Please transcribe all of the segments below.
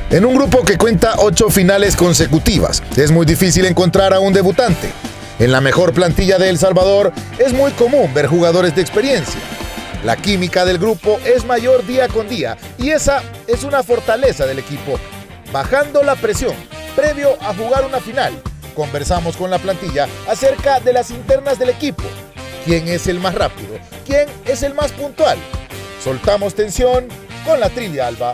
En un grupo que cuenta 8 finales consecutivas, es muy difícil encontrar a un debutante. En la mejor plantilla de El Salvador es muy común ver jugadores de experiencia. La química del grupo es mayor día con día y esa es una fortaleza del equipo. Bajando la presión, previo a jugar una final, conversamos con la plantilla acerca de las internas del equipo. ¿Quién es el más rápido? ¿Quién es el más puntual? Soltamos tensión con la trivia, Alba.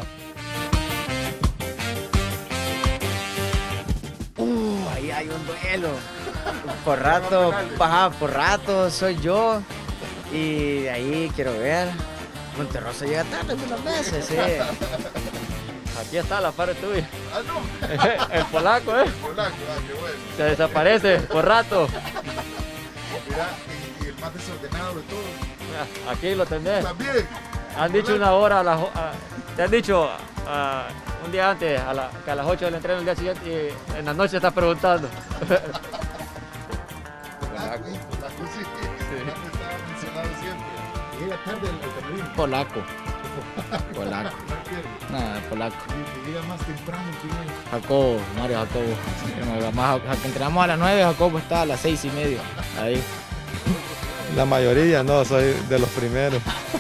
Ahí hay un duelo. Por rato soy yo. Y de ahí quiero ver. Monterroso llega tarde algunas veces, sí. Aquí está la pared tuya. Ah, no. El polaco, Polaco, qué bueno. Se desaparece por rato. Mira, y el más desordenado de todos. Aquí lo tenés. También. Han dicho una hora, te han dicho un día antes que a las 8 del entreno el día siguiente y en la noche estás preguntando. Polaco. Nada, polaco. Más temprano, Jacobo, Mario Jacobo. Entramos a las 9, Jacobo está a las 6:30. Ahí. La mayoría no, soy de los primeros.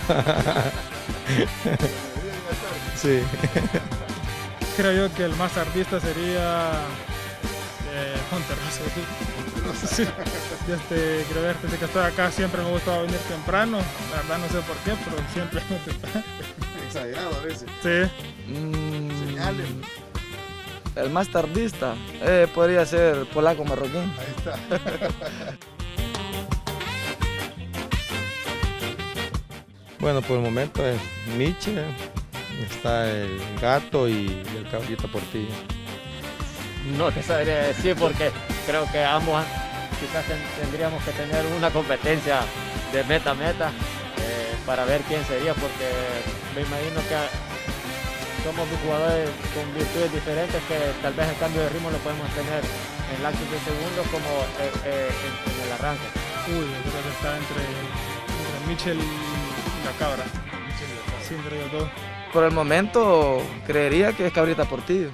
Sí. Creo yo que el más tardista sería Monterroso. Sí. Creo ver, desde que estoy acá siempre me ha gustado venir temprano. La verdad no sé por qué, pero siempre vengo temprano. Exagerado a veces. Sí. Señales. El más tardista podría ser polaco marroquín. Ahí está. Bueno, por el momento es Miche, está el Gato y el Cabrita Portillo. No te sabría decir porque creo que ambos quizás tendríamos que tener una competencia de meta a meta para ver quién sería, porque me imagino que somos jugadores con virtudes diferentes que tal vez el cambio de ritmo lo podemos tener en lapsos de segundos como en el arranque. Uy, yo creo que está entre Michel y la Cabra. Sí, entre ellos dos. Por el momento creería que es Cabrita Portillo.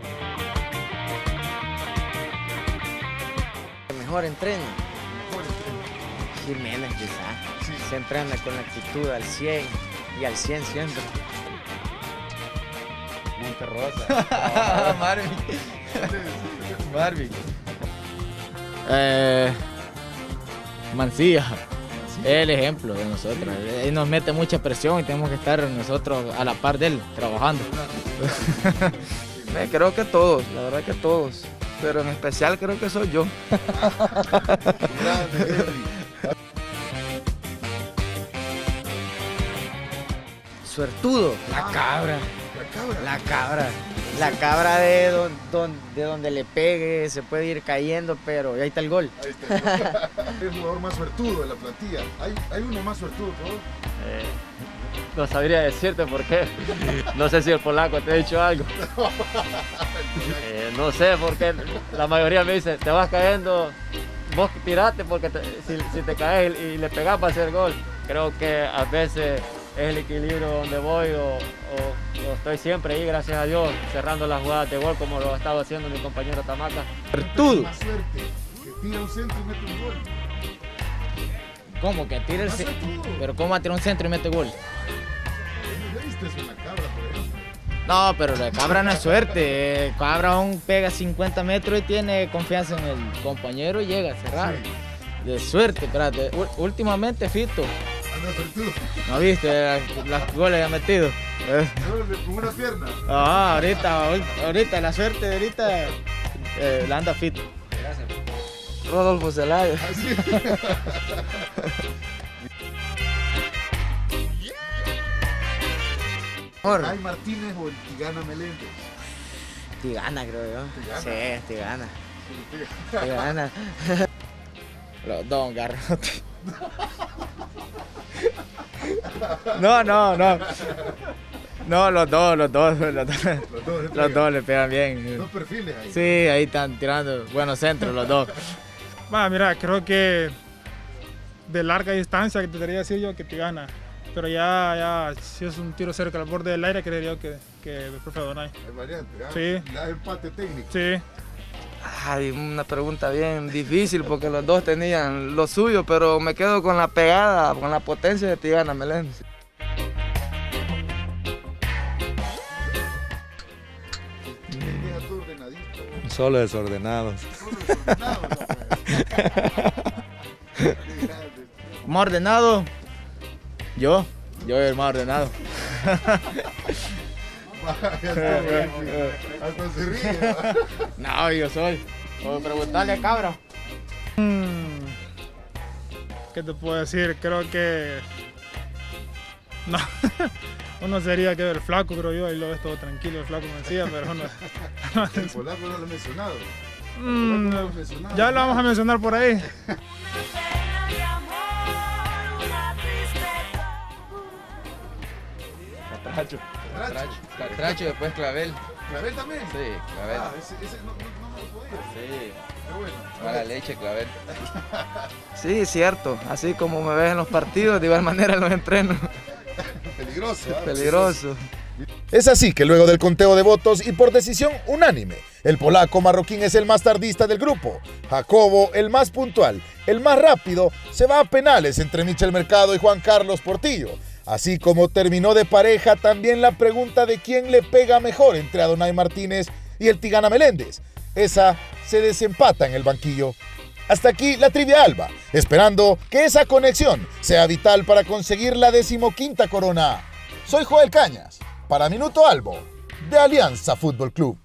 Mejor entreno. Jiménez quizás. Sí. Siempre anda con la actitud al 100 y al 100 siempre. Monterrosa. Marvin. Mancilla. Es el ejemplo de nosotros. Él nos mete mucha presión y tenemos que estar nosotros a la par de él, trabajando. Creo que todos, la verdad que todos. Pero en especial creo que soy yo. Suertudo. La cabra. La cabra de donde le pegue, se puede ir cayendo, pero ahí está el gol. Ahí está. El jugador más suertudo de la plantilla. ¿Hay uno más suertudo que vos? No sabría decirte por qué. No sé si el polaco te ha dicho algo. No sé, porque la mayoría me dice, te vas cayendo, vos tirate porque si te caes y le pegas para hacer gol. Creo que a veces es el equilibrio donde voy o estoy siempre ahí, gracias a Dios, cerrando las jugadas de gol como lo ha estado haciendo mi compañero Tamaca. Suertudo. Más suerte, que tira un centro y mete un gol. ¿Cómo que tira el centro? Pero ¿cómo va a tirar un centro y mete gol? ¿Viste eso en la Cabra, por ejemplo? No, pero la Cabra no es suerte. Cabra aún pega 50 metros y tiene confianza en el compañero y llega a cerrar. Sí. De suerte, espérate. Últimamente Fito. Anda suertudo. ¿No viste las goles que ha metido? Con una pierna. Ah, ahorita la suerte de ahorita la anda Fito. Gracias. Rodolfo Zelaya. Así. ¿Ay Martínez o el Tigana Meléndez? Tigana, creo yo. ¿Tigana? Sí, Tigana. Tigana. Los dos, garrote. No. No, los dos le pegan bien. Dos perfiles ahí. Sí, ahí están tirando buenos centros los dos. Mira, creo que de larga distancia, que te debería decir yo que Tigana. Pero ya si es un tiro cerca al borde del aire, creería yo que que el profe Adonai. Hay variante, ¿ah? Sí. Da empate técnico. Sí. Ay, una pregunta bien difícil porque los dos tenían lo suyo, pero me quedo con la pegada, con la potencia de Tigana Meléndez. Solo desordenados. ¿Más ordenado? Yo el más ordenado. Hasta se ríe. No, yo soy. Puedo preguntarle a Cabra. ¿Qué te puedo decir? Creo que... No, uno sería que el flaco, creo yo, y lo ves todo tranquilo, el flaco me decía, pero no. El polaco no lo he mencionado. Ya lo vamos a mencionar por ahí. Catracho, después Clavel. ¿Clavel también? Sí, Clavel. Ah, ese no me lo podía. Sí. Qué bueno. Mala leche, Clavel. Sí, cierto. Así como me ves en los partidos, de igual manera en los entrenos. Peligroso. ¿Ah? Peligroso. Es así que luego del conteo de votos y por decisión unánime, el polaco marroquín es el más tardista del grupo. Jacobo, el más puntual, el más rápido, se va a penales entre Michel Mercado y Juan Carlos Portillo. Así como terminó de pareja también la pregunta de quién le pega mejor entre Adonai Martínez y el Tigana Meléndez. Esa se desempata en el banquillo. Hasta aquí la trivia alba, esperando que esa conexión sea vital para conseguir la 15ª corona. Soy Joel Cañas, para Minuto Albo, de Alianza Fútbol Club.